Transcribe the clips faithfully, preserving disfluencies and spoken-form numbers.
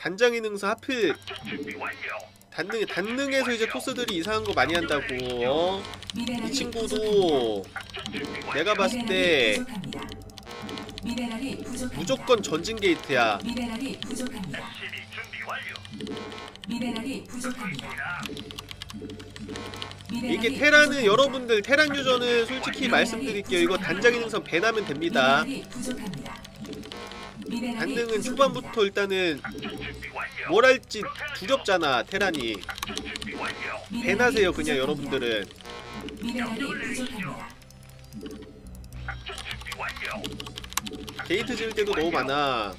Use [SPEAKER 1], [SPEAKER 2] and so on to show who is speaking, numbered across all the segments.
[SPEAKER 1] 단장의 능선 하필 단능, 단능에서 이제 토스들이 이상한 거 많이 한다고. 어? 이 친구도 내가 봤을 때 무조건 전진 게이트야.
[SPEAKER 2] 미네랄이 부족합니다. 미네랄이 부족합니다.
[SPEAKER 1] 이게 테란은 여러분들 테란 유저는 솔직히 말씀드릴게요. 이거 단장의 능선 배나면 됩니다. 단능은 초반부터 일단은 뭘 할지 두렵잖아. 테란이 배나세요 그냥 여러분들은. 게이트 지을 때도 너무 많아.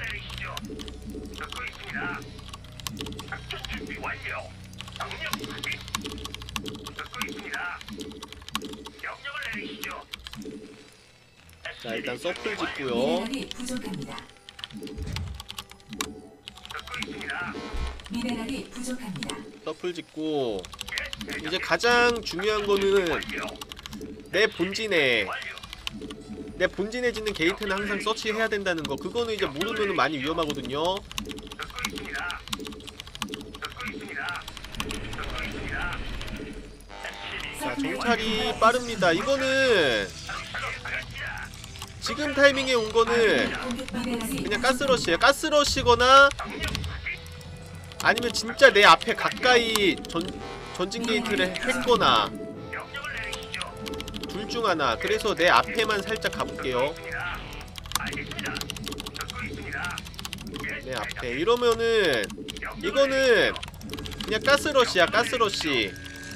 [SPEAKER 1] 자 일단 서플 짓고요. 서플 짓고 이제 가장 중요한 거는 내 본진에 내 본진에 짓는 게이트는 항상 서치해야 된다는 거. 그거는 이제 모르면 많이 위험하거든요. 자 정찰이 빠릅니다. 이거는 지금 타이밍에 온 거는 그냥 가스러시에요. 가스러시거나 아니면 진짜 내 앞에 가까이 전, 전진 게이트를 했거나 둘 중 하나. 그래서 내 앞에만 살짝 가볼게요. 내 앞에. 이러면은 이거는 그냥 가스러시야. 가스러시.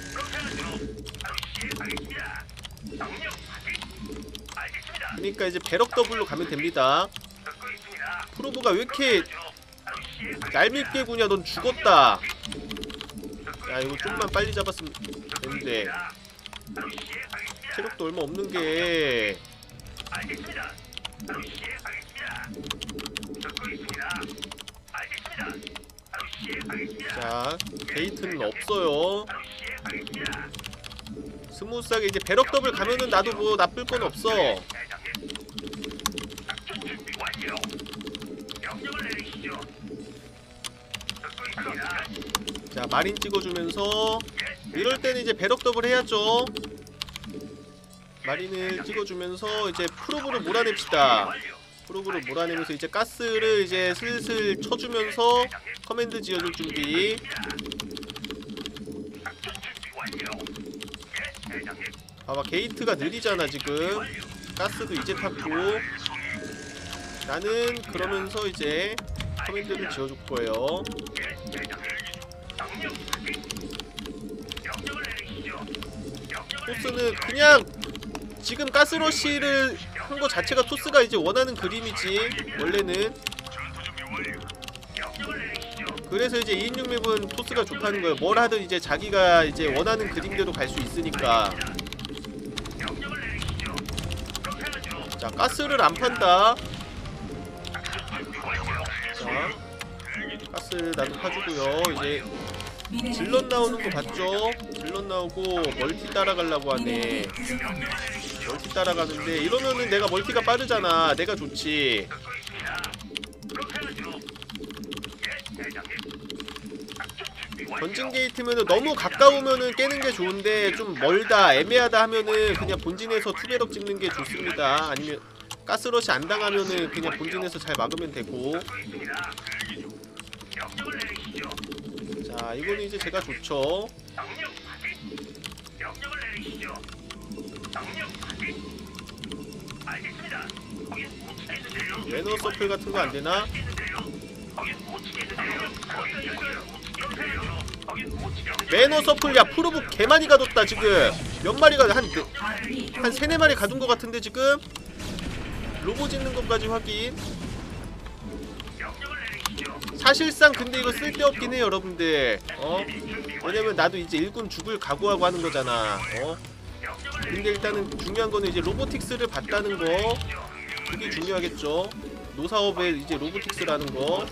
[SPEAKER 1] 그러니까 이제 배럭 더블로 가면 됩니다. 프로브가 왜 이렇게 얄밉게 구냐. 넌 죽었다. 야 이거 좀만 빨리 잡았으면 되는데 체력도 얼마 없는게. 자 게이트는 없어요. 스무스하게 이제 배럭 더블 가면은 나도 뭐 나쁠 건 없어. 자 마린 찍어주면서 이럴 때는 이제 배럭 더블 해야죠. 마린을 찍어주면서 이제 프로브를 몰아냅시다. 프로브를 몰아내면서 이제 가스를 이제 슬슬 쳐주면서 커맨드 지어줄 준비. 봐봐 게이트가 느리잖아 지금. 가스도 이제 탔고. 나는 그러면서 이제 커맨드를 지어줄 거예요. 토스는 그냥 지금 가스러시를 한 거 자체가 토스가 이제 원하는 그림이지 원래는. 그래서 이제 이인육 맵은 토스가 좋다는 거예요. 뭘 하든 이제 자기가 이제 원하는 그림대로 갈 수 있으니까. 자 가스를 안 판다. 자 가스 나도 파주고요. 이제 질럿 나오는 거 봤죠? 질럿 나오고 멀티 따라가려고 하네. 멀티 따라가는데 이러면은 내가 멀티가 빠르잖아. 내가 좋지. 전진 게이트면은 너무 가까우면은 깨는 게 좋은데 좀 멀다 애매하다 하면은 그냥 본진에서 투배럭 찍는 게 좋습니다. 아니면 가스러시 안 당하면은 그냥 본진에서 잘 막으면 되고. 자 이거는 이제 제가 좋죠. 매너 서플 같은 거 안 되나? 매너 서플 야 프로브 개 많이 가뒀다 지금. 몇 마리가 한 한 세네 마리 가둔 거 같은데 지금. 로보 짓는 것까지 확인. 사실상 근데 이거 쓸데없긴 해 여러분들. 어? 왜냐면 나도 이제 일군 죽을 각오하고 하는 거잖아. 어? 근데 일단은 중요한 거는 이제 로보틱스를 봤다는 거. 그게 중요하겠죠. 노사업에 이제 로보틱스라는 거.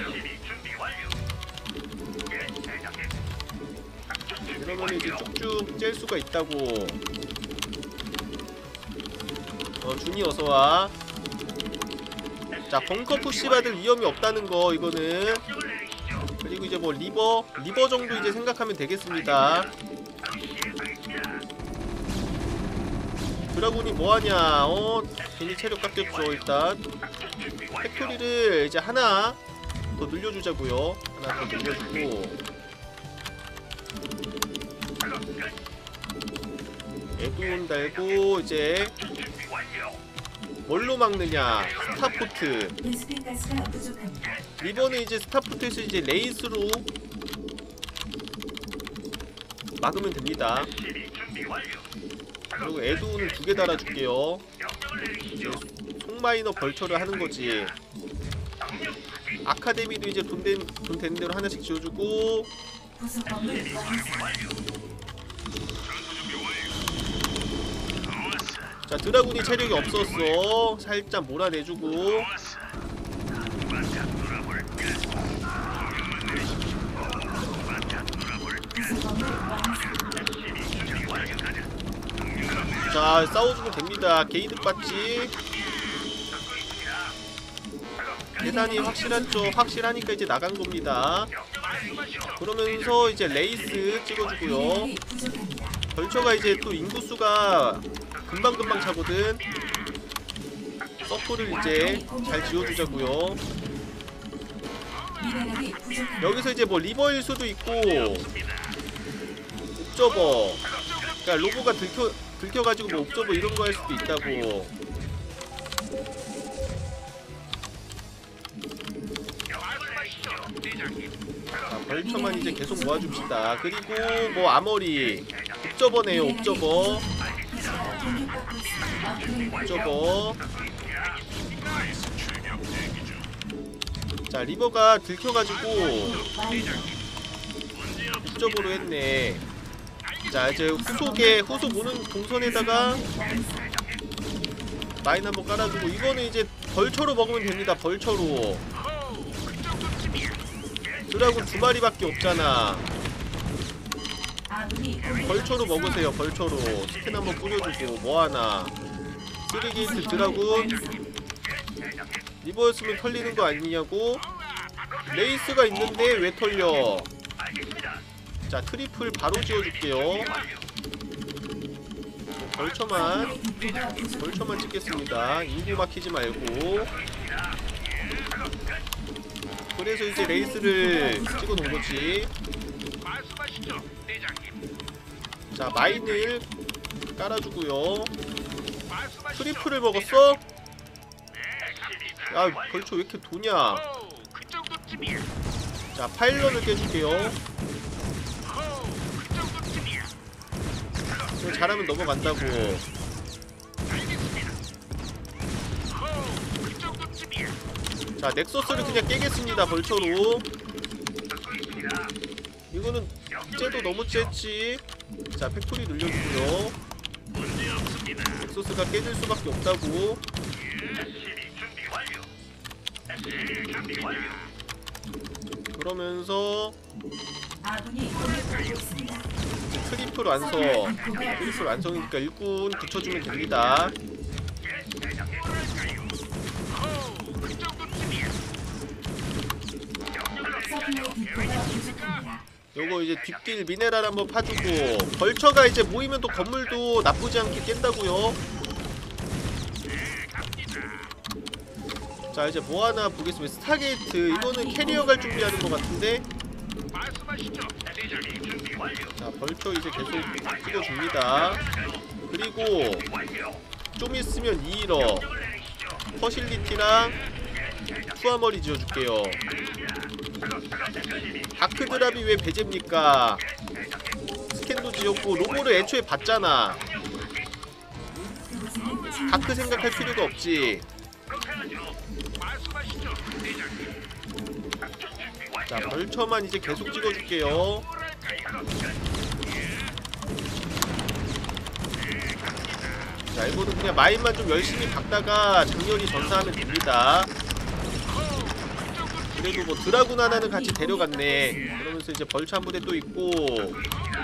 [SPEAKER 1] 이러면 이제 쭉쭉 짤 수가 있다고. 어 준이 어서와. 자, 벙커 푸시 받을 위험이 없다는 거 이거는. 그리고 이제 뭐 리버 리버 정도 이제 생각하면 되겠습니다. 드라군이 뭐하냐. 어 괜히 체력 깎였죠. 일단 팩토리를 이제 하나 더 늘려주자고요. 하나 더 늘려주고, 에돈 달고 이제 뭘로 막느냐. 스타포트.
[SPEAKER 2] 베스핀 가스가 부족합니다.
[SPEAKER 1] 리버는 이제 스타포트에서 이제 레이스로 막으면 됩니다. 그리고 에돈을 두 개 달아줄게요. 이제 송마이너 벌처를 하는 거지. 아카데미도 이제 돈, 된, 돈 되는 대로 하나씩 지어주고.
[SPEAKER 2] 부속 건물 완성.
[SPEAKER 1] 자, 드라군이 체력이 없었어. 살짝 몰아내주고.
[SPEAKER 2] 부속 건물 완성.
[SPEAKER 1] 자, 싸워주면 됩니다. 게이드 받지. 계산이 확실하죠. 확실하니까 이제 나간 겁니다. 그러면서 이제 레이스 찍어주고요.
[SPEAKER 2] 미네랄이 부족합니다.
[SPEAKER 1] 벌처가 이제 또 인구수가 금방금방 차거든. 서프를 이제 잘 지어주자고요.
[SPEAKER 2] 미네랄이 부족합니다.
[SPEAKER 1] 여기서 이제 뭐 리버일 수도 있고, 옵저버, 그러니까 로보가 들켜 들켜가지고 뭐 옵저버 이런 거 할 수도 있다고. 자, 벌처만 이제 계속 모아줍시다. 그리고 뭐 아머리, 옵저버네요. 옵저버,
[SPEAKER 2] 기지가 공격받고 있습니다. 업그레이드
[SPEAKER 1] 옵저버. 자, 리버가 들켜가지고
[SPEAKER 2] 완성.
[SPEAKER 1] 옵저버로 했네. 자, 이제 후속에 후속 오는 동선에다가 마인 한번 깔아주고, 이거는 이제 벌처로 먹으면 됩니다. 벌처로. 드라군 두 마리밖에 없잖아.
[SPEAKER 2] 아군이
[SPEAKER 1] 벌처로 먹으세요. 벌처로 스캔 한번 뿌려주고. 뭐하나. 쓰리게이트 드라군 리버였으면 털리는 거 아니냐고. 레이스가 있는데 왜 털려. 자, 트리플 바로 지어줄게요. 벌처만 벌처만 찍겠습니다. 인구 막히지 말고. 그래서 이제 레이스를 찍어 놓은 거지. 자, 마인을 깔아주고요. 트리플을 먹었어? 야, 벌처 왜 이렇게 도냐. 자, 파일런을 깨줄게요. 잘하면 넘어간다고. 자, 넥서스를 그냥 깨겠습니다. 벌처로. 이거는 째도 너무 째지. 자, 팩토리 늘려주고요. 넥서스가 깨질 수밖에 없다고. 그러면서
[SPEAKER 2] 아군이 공격받고 있습니다.
[SPEAKER 1] 트리플 완성. 트리플 완성이니까 일꾼 붙여주면 됩니다.
[SPEAKER 2] 서플라이 디포가 부족합니다.
[SPEAKER 1] 요거 이제 뒷길 미네랄 한번 파주고, 벌처가 이제 모이면 또 건물도 나쁘지 않게 깬다고요. 자, 이제 뭐 하나 보겠습니다. 스타게이트. 이거는 캐리어 갈 준비하는 것 같은데. 자, 벌처 이제 계속 찍어줍니다. 그리고 좀 있으면 이일어 퍼실리티랑 투하머리 지어줄게요. 다크드랍이 왜 배제입니까? 스캔도 지었고 로보를 애초에 봤잖아. 다크 생각할 필요가 없지. 자, 벌처만 이제 계속 찍어줄게요. 자, 이거는 그냥 마인만 좀 열심히 박다가 장렬히 전사하면 됩니다. 그래도 뭐 드라군 하나는 같이 데려갔네. 그러면서 이제 벌처 한 부대 또 있고,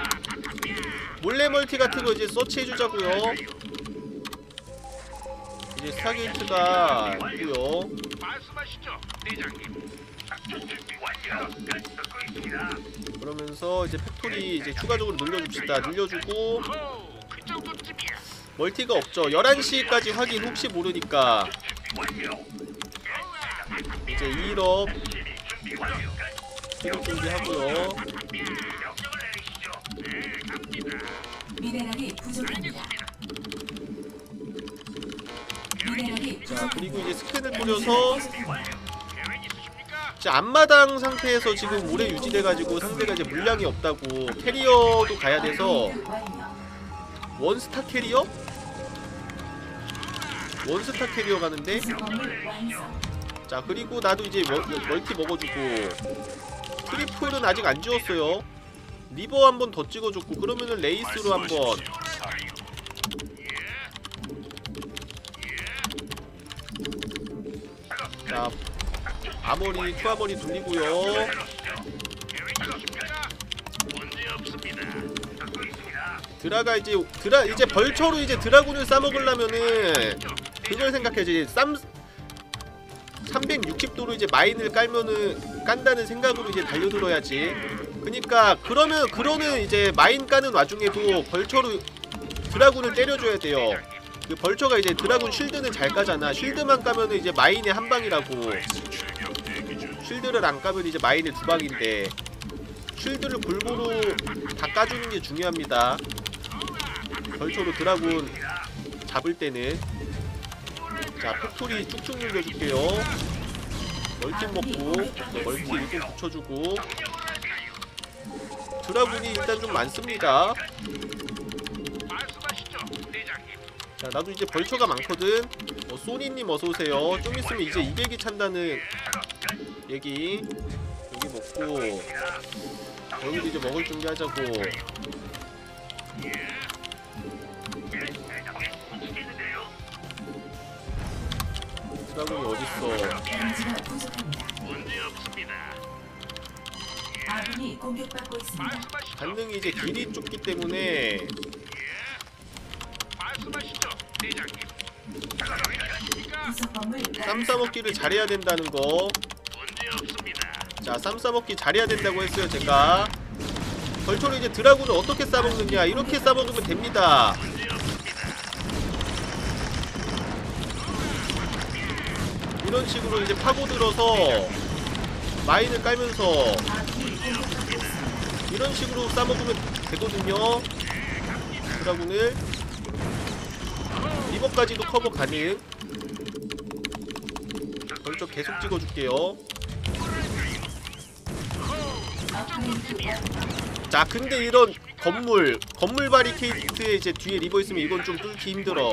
[SPEAKER 1] 몰래 멀티 같은 거 이제 서치해주자고요. 이제 스타게이트가 있고요.
[SPEAKER 3] 말씀하시죠, 대장님. 작전 준비 완료. 듣고 있습니다.
[SPEAKER 1] 그러면서 이제 팩토리 이제 추가적으로 늘려줍시다. 늘려주고
[SPEAKER 3] 호, 그 정도쯤이야.
[SPEAKER 1] 멀티가 없죠. 열한 시까지 확인 혹시 모르니까 이제 일업
[SPEAKER 3] 준비 완료.
[SPEAKER 1] 기록 준비하고요.
[SPEAKER 3] 명령을 내리시죠. 네, 갑니다.
[SPEAKER 2] 미네랄이 부족합니다. 미네랄이
[SPEAKER 1] 자 그리고 이제 스캔을 뿌려서
[SPEAKER 2] 부족합니다.
[SPEAKER 3] 계획 있으십니까?
[SPEAKER 1] 이제 앞마당 상태에서 지금 오래 유지돼가지고 상대가 이제 물량이 없다고 캐리어도 가야 돼서
[SPEAKER 2] 완료.
[SPEAKER 1] 원스타 캐리어? 원스타 캐리어 가는데
[SPEAKER 2] 건물 완성.
[SPEAKER 1] 자 그리고 나도 이제 멀, 멀티 먹어주고 트리플은 아직 안 지웠어요. 리버 한번 더 찍어줬고 그러면은 레이스로 한번 자 아머리 투아머리 돌리고요.
[SPEAKER 3] 계획 있으십니까? 문제 없습니다. 듣고 있습니다.
[SPEAKER 1] 드라가 이제 드라 이제 벌처로 이제 드라군을 싸먹으려면은 그걸 생각해야지. 쌈 삼백육십 도로 이제 마인을 깔면은 깐다는 생각으로 이제 달려들어야지. 그니까 그러면 그러는 이제 마인 까는 와중에도 벌처로 드라군을 때려줘야 돼요. 그 벌처가 이제 드라군 쉴드는 잘 까잖아. 쉴드만 까면은 이제 마인의 한 방이라고. 쉴드를 안 까면 이제 마인의 두 방인데 쉴드를 골고루 다 까주는 게 중요합니다. 벌처로 드라군 잡을 때는. 자 팩토리 쭉쭉 늘려줄게요. 멀티 먹고 멀티 일곱 붙여주고 드라군이 일단 좀 많습니다.
[SPEAKER 3] 말씀하시죠, 대장님.
[SPEAKER 1] 자 나도 이제 벌처가 많거든. 어, 소니님 어서오세요. 좀 있으면 이제 이백이 찬다는 얘기. 여기 먹고 여기도 이제 먹을 준비하자고. 드라군이 어딨어.
[SPEAKER 2] 에너지가 부족합니다.
[SPEAKER 3] 문제 없습니다.
[SPEAKER 2] 아군이 공격받고 있습니다.
[SPEAKER 3] 말씀하시죠.
[SPEAKER 1] 간능이 이제 길이 좁기 때문에
[SPEAKER 3] 말씀하시죠, 대장님. 계획
[SPEAKER 2] 부속 건물
[SPEAKER 1] 쌈 싸먹기를 잘해야 된다는 거.
[SPEAKER 3] 문제 없습니다.
[SPEAKER 1] 자 쌈 싸먹기 잘해야 된다고 했어요 제가. 벌처로 이제 드라군을 어떻게 싸먹느냐. 이렇게 싸먹으면 됩니다. 이런 식으로 이제 파고들어서 마인을 깔면서
[SPEAKER 2] 아군이 공격받고 있습니다.
[SPEAKER 1] 이런 식으로 싸먹으면 되거든요. 드라군을 리버까지도 커버 가능. 벌써 계속 찍어줄게요.
[SPEAKER 2] 업그레이드 완료.
[SPEAKER 1] 자 근데 이런 건물 건물 바리케이트에 이제 뒤에 리버 있으면 이건 좀 뚫기 힘들어.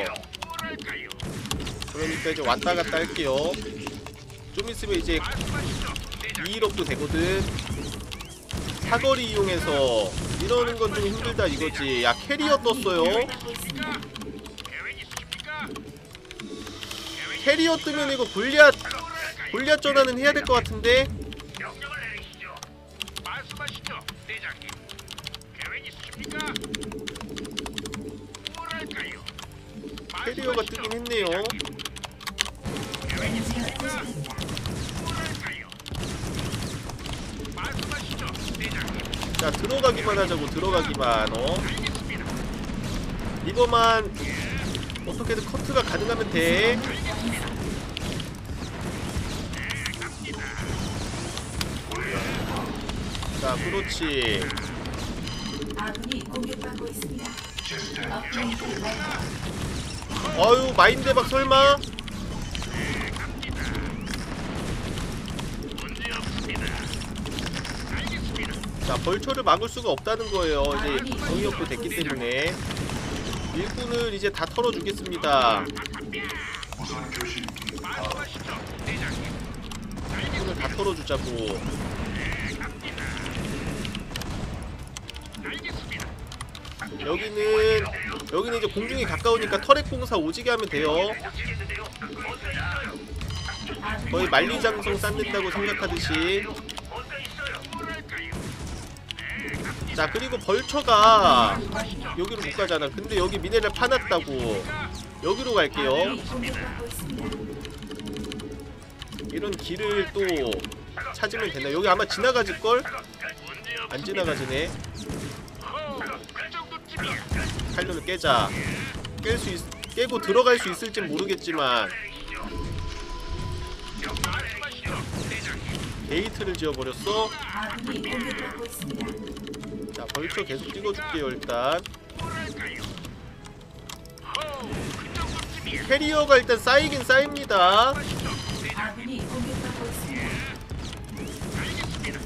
[SPEAKER 1] 그러니까 이제 왔다 갔다 할게요. 좀 있으면 이제 이일업도 되거든. 사거리 이용해서 이러는 건 좀 힘들다 이거지. 야 캐리어 떴어요.
[SPEAKER 2] 공격받고 있습니다.
[SPEAKER 3] 계획 있으십니까?
[SPEAKER 1] 캐리어 뜨면 이거 골리앗 골리앗 전환은 해야 될 것 같은데.
[SPEAKER 3] 명령을 내리시죠. 말씀하시죠, 대장님. 계획 있으십니까? 뭐랄까요?
[SPEAKER 1] 캐리어가 뜨긴 했네요.
[SPEAKER 2] 에너지가 부족합니다.
[SPEAKER 3] 뭐랄까요? 말씀하시죠, 대장님.
[SPEAKER 1] 자 들어가기만 하자고. 들어가기만. 어
[SPEAKER 3] 알겠습니다.
[SPEAKER 1] 이거만 어떻게든 커트가 가능하면 돼. 자 그렇지.
[SPEAKER 2] 아군이 공격받고 있습니다. 업그레이드 완료.
[SPEAKER 1] 어유 마인 대박 설마.
[SPEAKER 3] 문제 없습니다. 알겠습니다.
[SPEAKER 1] 자 벌초를 막을 수가 없다는 거예요. 이제 정의역도 됐기 때문에 일꾼을 이제 다 털어주겠습니다.
[SPEAKER 3] 말씀하시죠, 대장님.
[SPEAKER 1] 일꾼을 다 털어주자고.
[SPEAKER 3] 알겠습니다.
[SPEAKER 1] 여기는 여기는 이제 공중이 가까우니까 터렛 공사 오지게 하면 돼요. 거의 만리장성 쌓는다고 생각하듯이. 자 그리고 벌처가 여기로 못 가잖아. 근데 여기 미네랄 파놨다고. 여기로 갈게요.
[SPEAKER 2] 아군이 공격받고 있습니다.
[SPEAKER 1] 이런 길을 또 찾으면 되나? 여기 아마 지나가질걸? 안 지나가지네.
[SPEAKER 3] 그 정도쯤이야.
[SPEAKER 1] 칼로를 깨자. 깰 수 있, 깨고 들어갈 수 있을진 모르겠지만
[SPEAKER 3] 말씀하시죠, 대장님.
[SPEAKER 1] 게이트를 지어버렸어.
[SPEAKER 2] 아군이 공격받고 있습니다.
[SPEAKER 1] 자, 벌초 계속 찍어줄게요. 일단
[SPEAKER 3] 뭐랄까요? 호우, 그 정도쯤이야.
[SPEAKER 1] 캐리어가 일단 쌓이긴 쌓입니다.
[SPEAKER 3] 말씀하시죠, 대장님.
[SPEAKER 2] 아군이 공격받고 있습니다.
[SPEAKER 3] 알겠습니다.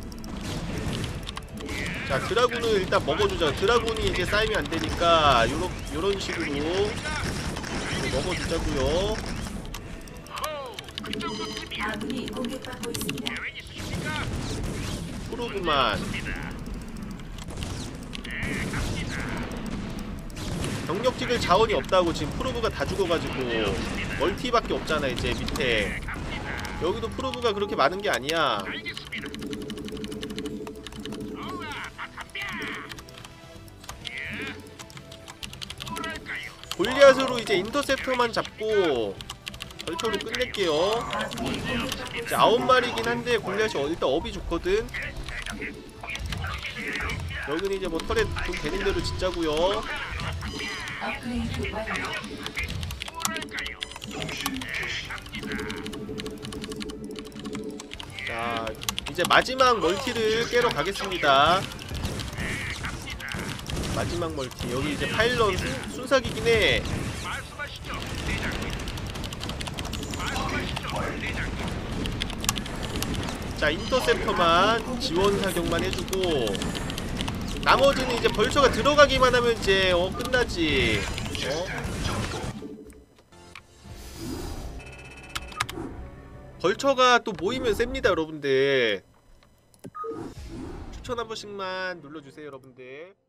[SPEAKER 1] 자, 드라군을 일단 먹어주자. 드라군이 이제 쌓이면 안 되니까 요런 요런 식으로 먹어주자고요.
[SPEAKER 3] 호우, 그 정도쯤이야.
[SPEAKER 2] 아군이 공격받고 있습니다.
[SPEAKER 3] 계획 있으십니까?
[SPEAKER 1] 프로그만
[SPEAKER 3] 갑니다. 네, 갑니다.
[SPEAKER 1] 병력 찍을 자원이 없다고 지금 프로브가 다 죽어가지고 멀티밖에 없잖아. 이제 밑에
[SPEAKER 3] 갑니다.
[SPEAKER 1] 여기도 프로브가 그렇게 많은 게 아니야.
[SPEAKER 3] 알겠습니다. 우와, 아, 담배. 예. 뭐랄까요?
[SPEAKER 1] 골리앗으로 이제 인터셉터만 잡고 벌초를 끝낼게요.
[SPEAKER 2] 아군이 공격받고
[SPEAKER 1] 이제
[SPEAKER 2] 있습니다.
[SPEAKER 1] 아홉 마리긴 한데 골리앗이 어- 일단 업이 좋거든. 여기는 이제 뭐 터렛 돈 되는 대로 짓자고요.
[SPEAKER 2] 업그레이드 완료.
[SPEAKER 3] 뭐랄까요?
[SPEAKER 1] 자, 이제 마지막 멀티를 깨러 가겠습니다. 마지막 멀티. 여기 이제 파일런 순, 순삭이긴 해.
[SPEAKER 3] 말씀하시죠, 대장님. 말씀하시죠, 대장님.
[SPEAKER 1] 자, 인터셉터만 지원 사격만 해주고 나머지는 이제 벌처가 들어가기만 하면 이제 어 끝나지. 어? 벌처가 또 모이면 셉니다, 여러분들. 추천 한 번씩만 눌러주세요, 여러분들.